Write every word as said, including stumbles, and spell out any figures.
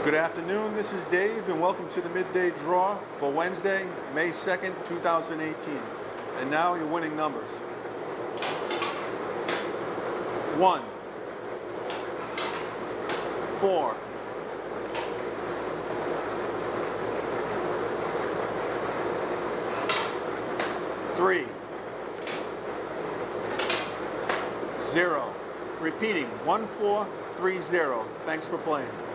Good afternoon, this is Dave, and welcome to the Midday Draw for Wednesday, May second, two thousand eighteen. And now your winning numbers. One, four, three, zero. Repeating, one, four, three, zero. Thanks for playing.